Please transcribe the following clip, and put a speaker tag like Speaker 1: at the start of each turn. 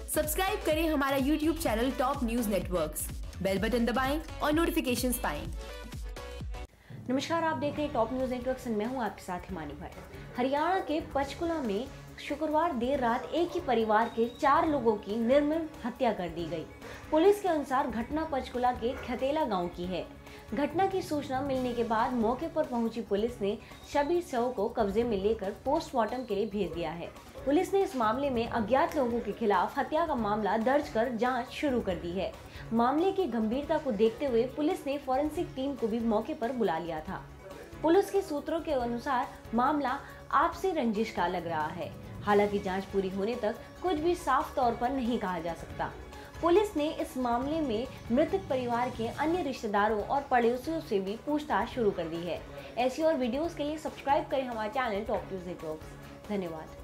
Speaker 1: Subscribe करें हमारा YouTube channel top news networks, bell button दबाएं और नोटिफिकेशंस पाएं।
Speaker 2: नमस्कार, आप देख रहे हैं टॉप न्यूज नेटवर्क्स और मैं हूं आपके साथ हिमानी भाई। हरियाणा के पंचकुला में शुक्रवार देर रात एक ही परिवार के 4 लोगों की निर्मम हत्या कर दी गई। पुलिस के अनुसार घटना पंचकुला के खतेला गांव की है। घटना की सूचना मिलने के बाद मौके पर पहुंची पुलिस ने सभी शव को कब्जे में लेकर पोस्टमार्टम के लिए भेज दिया है। पुलिस ने इस मामले में अज्ञात लोगों के खिलाफ हत्या का मामला दर्ज कर जांच शुरू कर दी है। मामले की गंभीरता को देखते हुए पुलिस ने फॉरेंसिक टीम को भी मौके पर बुला लिया था। पुलिस के सूत्रों के अनुसार मामला आपसी रंजिश का लग रहा है। हालांकि जांच पूरी होने तक कुछ भी साफ तौर पर नहीं कहा जा सकता। पुलिस ने इस मामले में मृतक परिवार के अन्य रिश्तेदारों और पड़ोसियों से भी पूछताछ शुरू कर दी है। ऐसी और वीडियोस के लिए सब्सक्राइब करें हमारे चैनल टॉप न्यूज नेटवर्क्स। धन्यवाद।